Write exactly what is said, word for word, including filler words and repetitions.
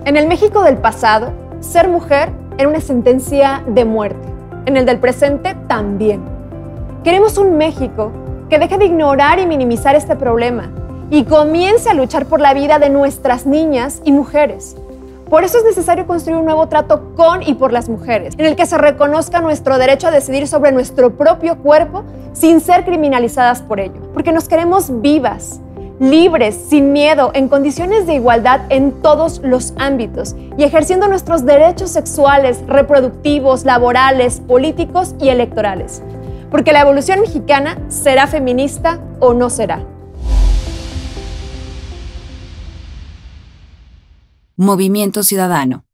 En el México del pasado, ser mujer era una sentencia de muerte. En el del presente también. Queremos un México que deje de ignorar y minimizar este problema y comience a luchar por la vida de nuestras niñas y mujeres. Por eso es necesario construir un nuevo trato con y por las mujeres, en el que se reconozca nuestro derecho a decidir sobre nuestro propio cuerpo sin ser criminalizadas por ello. Porque nos queremos vivas, libres, sin miedo, en condiciones de igualdad en todos los ámbitos y ejerciendo nuestros derechos sexuales, reproductivos, laborales, políticos y electorales. Porque la evolución mexicana será feminista o no será. Movimiento Ciudadano.